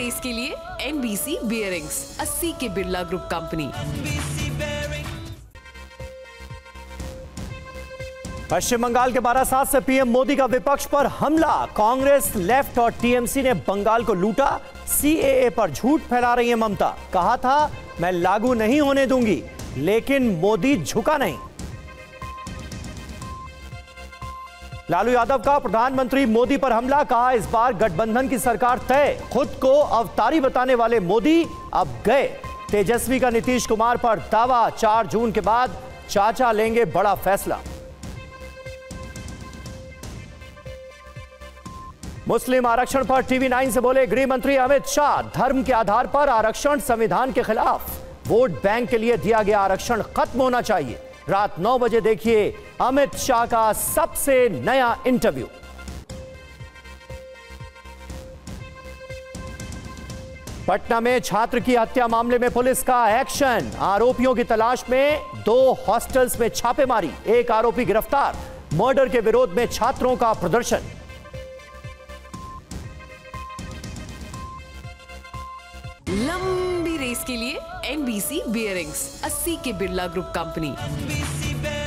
Race के लिए NBC bearings, 80 के बिरला ग्रुप कंपनी। पश्चिम बंगाल के बारासात से पीएम मोदी का विपक्ष पर हमला। कांग्रेस, लेफ्ट और टीएमसी ने बंगाल को लूटा। CAA पर झूठ फैला रही है ममता। कहा था मैं लागू नहीं होने दूंगी, लेकिन मोदी झुका नहीं। लालू यादव का प्रधानमंत्री मोदी पर हमला। कहा इस बार गठबंधन की सरकार तय। खुद को अवतारी बताने वाले मोदी अब गए। तेजस्वी का नीतीश कुमार पर दावा। 4 जून के बाद चाचा लेंगे बड़ा फैसला। मुस्लिम आरक्षण पर TV9 से बोले गृह मंत्री अमित शाह। धर्म के आधार पर आरक्षण संविधान के खिलाफ। वोट बैंक के लिए दिया गया आरक्षण खत्म होना चाहिए। रात 9 बजे देखिए अमित शाह का सबसे नया इंटरव्यू। पटना में छात्र की हत्या मामले में पुलिस का एक्शन। आरोपियों की तलाश में 2 हॉस्टल्स में छापेमारी। 1 आरोपी गिरफ्तार। मर्डर के विरोध में छात्रों का प्रदर्शन। लंबी रेस के लिए NBC बियरिंग्स, 80 के बिरला ग्रुप कंपनी।